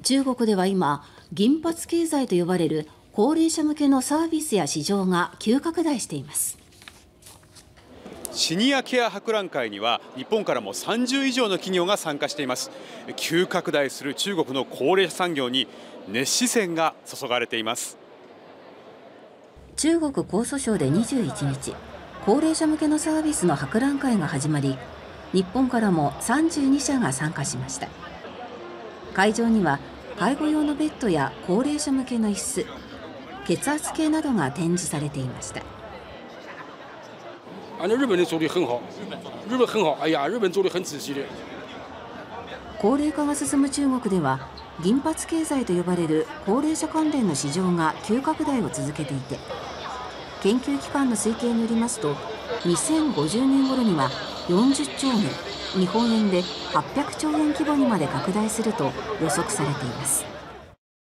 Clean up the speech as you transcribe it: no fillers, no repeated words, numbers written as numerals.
中国では今、銀髪経済と呼ばれる高齢者向けのサービスや市場が急拡大しています。 シニアケア博覧会には日本からも30以上の企業が参加しています。急拡大する中国の高齢者産業に熱視線が注がれています。 中国江蘇省で21日、高齢者向けのサービスの博覧会が始まり、日本からも32社が参加しました。会場には介護用のベッドや高齢者向けの椅子、血圧計などが展示されていました。高齢化が進む中国では、銀髪経済と呼ばれる高齢者関連の市場が急拡大を続けていて、研究機関の推計によりますと、2050年頃には40兆元、日本円で800兆円規模にまで拡大すると予測されています。